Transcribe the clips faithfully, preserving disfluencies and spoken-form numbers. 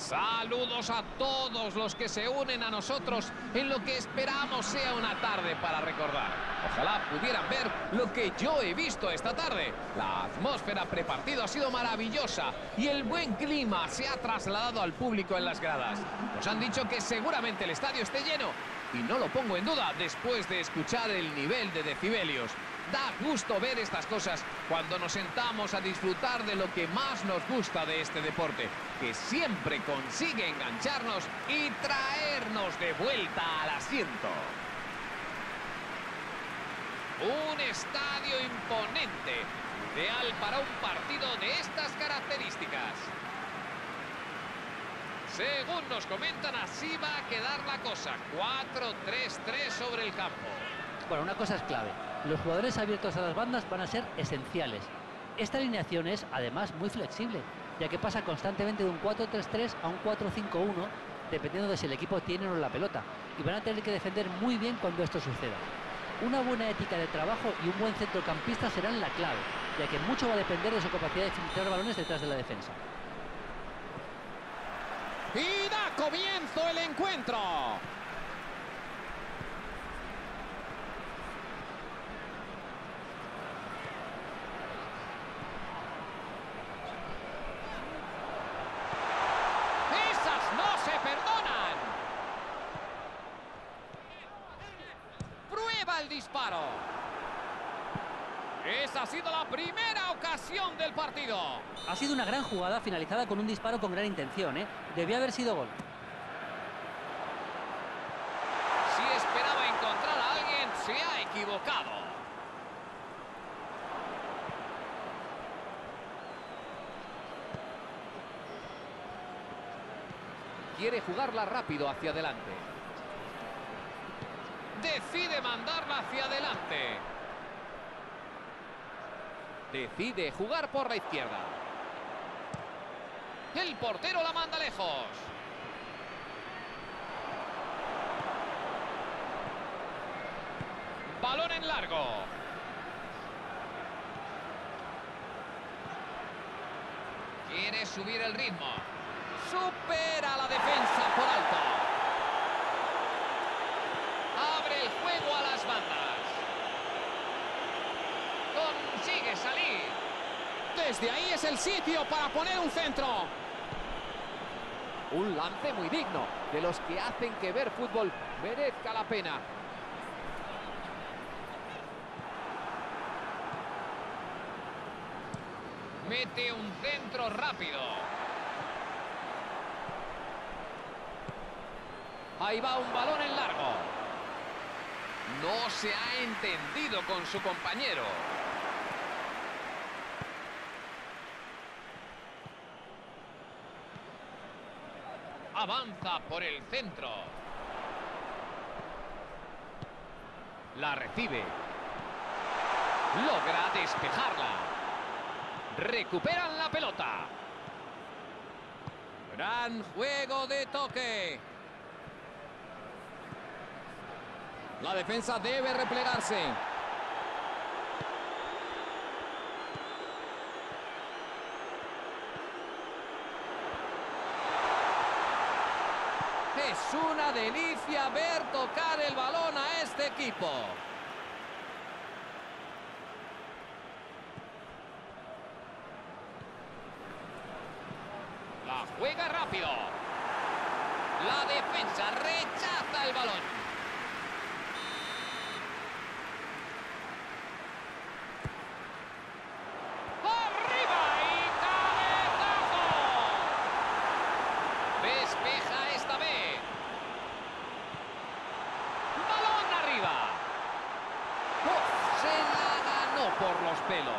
Saludos a todos los que se unen a nosotros en lo que esperamos sea una tarde para recordar. Ojalá pudieran ver lo que yo he visto esta tarde. La atmósfera prepartido ha sido maravillosa y el buen clima se ha trasladado al público en las gradas. Nos han dicho que seguramente el estadio esté lleno y no lo pongo en duda después de escuchar el nivel de decibelios. Da gusto ver estas cosas cuando nos sentamos a disfrutar de lo que más nos gusta de este deporte, que siempre consigue engancharnos y traernos de vuelta al asiento. Un estadio imponente, ideal para un partido de estas características. Según nos comentan, así va a quedar la cosa. cuatro tres tres sobre el campo. Bueno, una cosa es clave. Los jugadores abiertos a las bandas van a ser esenciales. Esta alineación es, además, muy flexible, ya que pasa constantemente de un cuatro tres tres a un cuatro cinco uno, dependiendo de si el equipo tiene o no la pelota. Y van a tener que defender muy bien cuando esto suceda. Una buena ética de trabajo y un buen centrocampista serán la clave, ya que mucho va a depender de su capacidad de filtrar balones detrás de la defensa. Y da comienzo el encuentro. Esas no se perdonan. Prueba el disparo. Esa ha sido la primera ocasión del partido. Ha sido una gran jugada finalizada con un disparo con gran intención, ¿eh? Debió haber sido gol. Si esperaba encontrar a alguien, se ha equivocado. Quiere jugarla rápido hacia adelante. Decide mandarla hacia adelante. Decide jugar por la izquierda. El portero la manda lejos. Balón en largo. Quiere subir el ritmo. Supera la defensa por alto. Abre el juego a las bandas. Consigue salir. Desde ahí es el sitio para poner un centro. Un lance muy digno, de los que hacen que ver fútbol merezca la pena. Mete un centro rápido. Ahí va un balón en largo. No se ha entendido con su compañero. Avanza por el centro. La recibe. Logra despejarla. Recuperan la pelota. Gran juego de toque. La defensa debe replegarse. Es una delicia ver tocar el balón a este equipo. La juega rápido. La defensa rechaza el balón. ¡Arriba y cabezazo! Despeja esta vez. ¡Balón arriba! ¡Oh! Se la ganó por los pelos.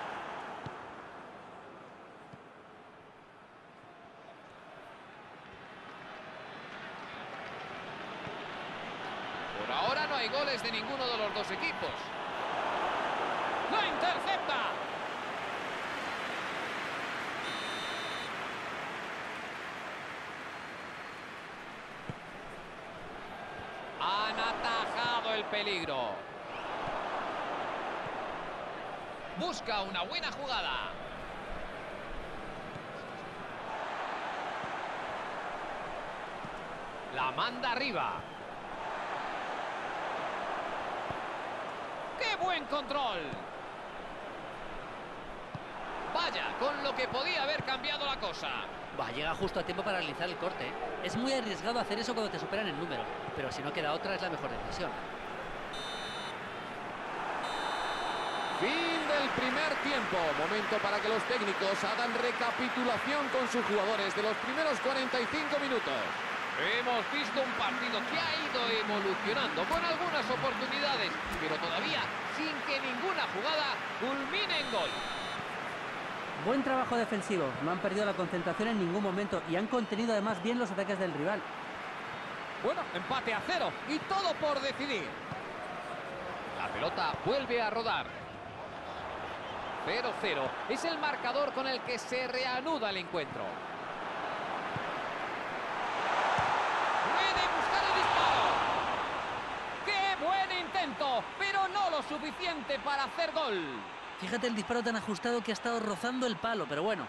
Por ahora no hay goles de ninguno de los dos equipos. ¡La intercepta! Han atajado el peligro. Busca una buena jugada. La manda arriba. ¡Qué buen control! Vaya, con lo que podía haber cambiado la cosa. Va, llega justo a tiempo para realizar el corte, ¿eh? Es muy arriesgado hacer eso cuando te superan el número, pero si no queda otra es la mejor decisión. Fin del primer tiempo. Momento para que los técnicos hagan recapitulación con sus jugadores de los primeros cuarenta y cinco minutos. Hemos visto un partido que ha ido evolucionando con algunas oportunidades, pero todavía sin que ninguna jugada culmine en gol. Buen trabajo defensivo, no han perdido la concentración en ningún momento y han contenido además bien los ataques del rival. Bueno, empate a cero y todo por decidir. La pelota vuelve a rodar. cero cero es el marcador con el que se reanuda el encuentro. Puede buscar el disparo. ¡Qué buen intento! Pero no lo suficiente para hacer gol. Fíjate el disparo tan ajustado que ha estado rozando el palo, pero bueno.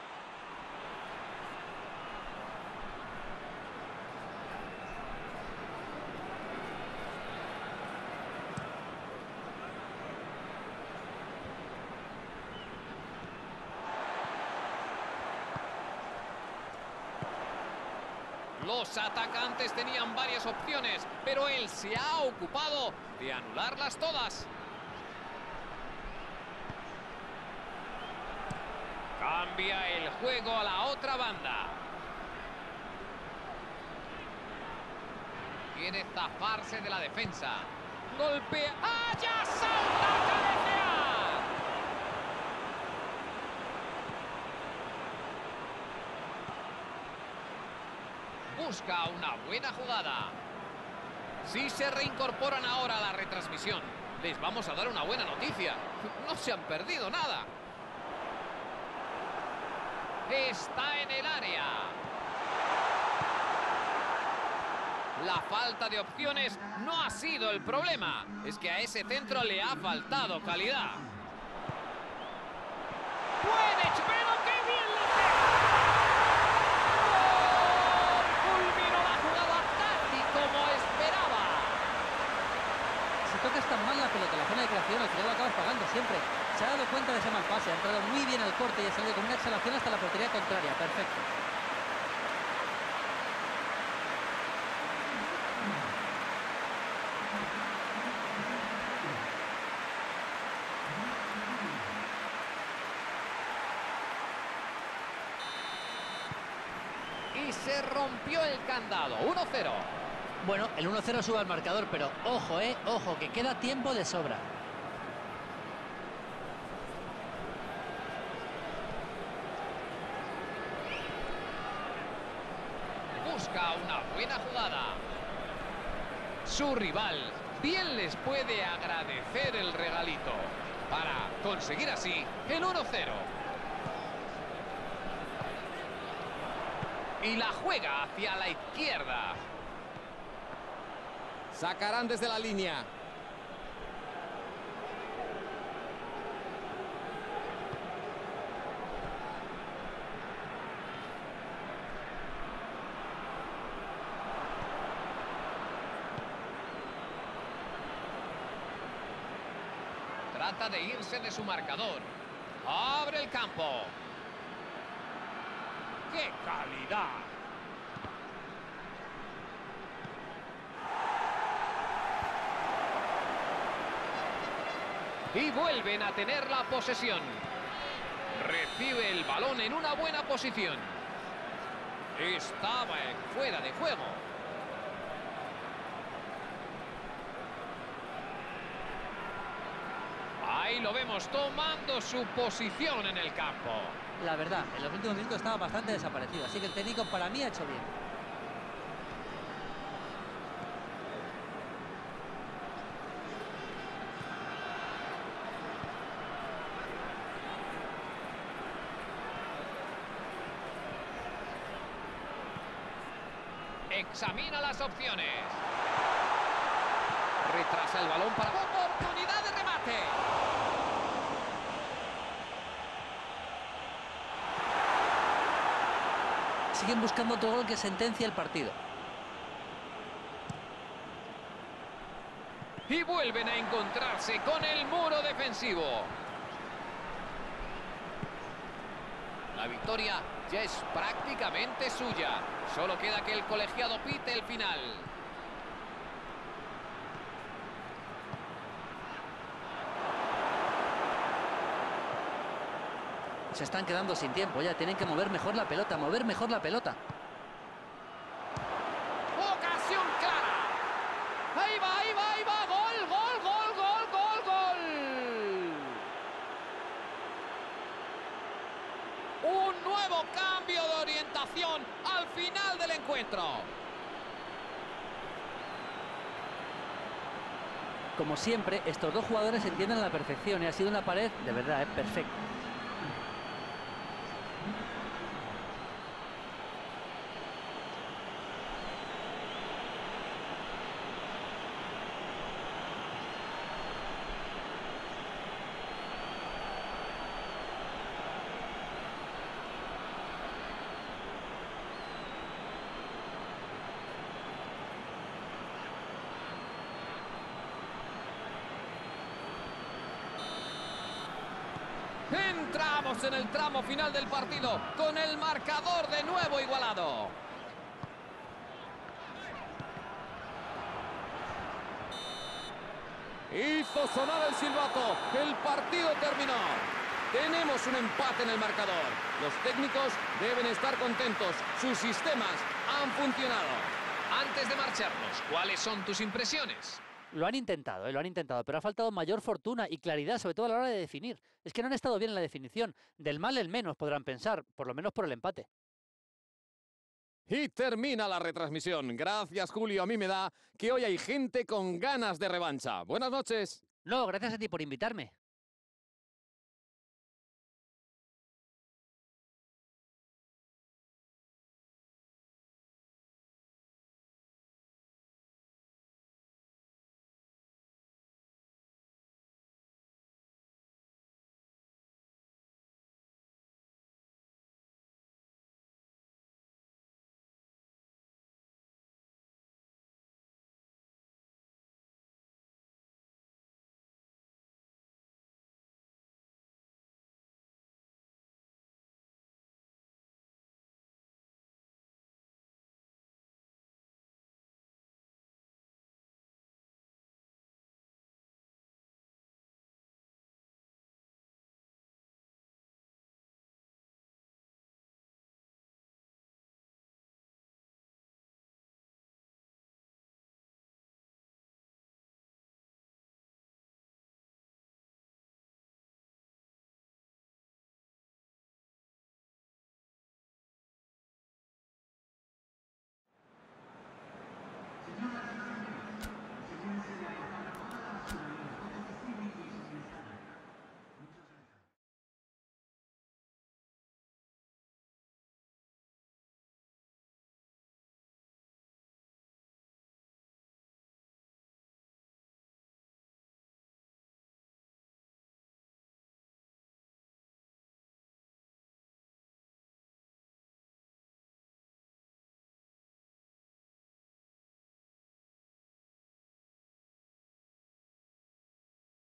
Los atacantes tenían varias opciones, pero él se ha ocupado de anularlas todas. Cambia el juego a la otra banda. Quiere zafarse de la defensa. Golpea. ¡Ah, ya salta a cabecear! Busca una buena jugada. Si se reincorporan ahora a la retransmisión, les vamos a dar una buena noticia. No se han perdido nada. Está en el área. La falta de opciones no ha sido el problema. Es que a ese centro le ha faltado calidad. ¡Puede! ¡Pero qué bien lo deja! ¡Oh! Culminó la jugada tal y como esperaba. Si tocas tan mal la pelota en la zona de creación, al final lo acabas pagando siempre. Se ha dado cuenta de ese mal pase, ha entrado muy bien al corte y ha salido con una exhalación hasta la portería contraria. Perfecto. Y se rompió el candado. uno cero. Bueno, el uno cero sube al marcador, pero ojo, eh, ojo, que queda tiempo de sobra. Busca una buena jugada. Su rival bien les puede agradecer el regalito para conseguir así el uno cero. Y la juega hacia la izquierda. Sacarán desde la línea. Trata de irse de su marcador. Abre el campo. ¡Qué calidad! Y vuelven a tener la posesión. Recibe el balón en una buena posición. Estaba en fuera de juego. Ahí lo vemos tomando su posición en el campo. La verdad, en los últimos minutos estaba bastante desaparecido, así que el técnico para mí ha hecho bien. Examina las opciones. Retrasa el balón para oportunidad de remate. Siguen buscando otro gol que sentencia el partido. y vuelven a encontrarse con el muro defensivo. La victoria ya es prácticamente suya. Solo queda que el colegiado pite el final. Se están quedando sin tiempo ya. Tienen que mover mejor la pelota, mover mejor la pelota. ¡Ocasión clara! ¡Ahí va, ahí va, ahí va! ¡Gol, gol, gol, gol, gol, gol! Un nuevo cambio de orientación al final del encuentro. Como siempre, estos dos jugadores se entienden a la perfección y ha sido una pared de verdad, es perfecta. Entramos en el tramo final del partido con el marcador de nuevo igualado. Hizo sonar el silbato. El partido terminó. Tenemos un empate en el marcador. Los técnicos deben estar contentos. Sus sistemas han funcionado. Antes de marcharnos, ¿cuáles son tus impresiones? Lo han intentado, ¿eh? Lo han intentado, pero ha faltado mayor fortuna y claridad, sobre todo a la hora de definir. Es que no han estado bien en la definición. Del mal el menos, podrán pensar, por lo menos por el empate. Y termina la retransmisión. Gracias, Julio. A mí me da que hoy hay gente con ganas de revancha. Buenas noches. No, gracias a ti por invitarme.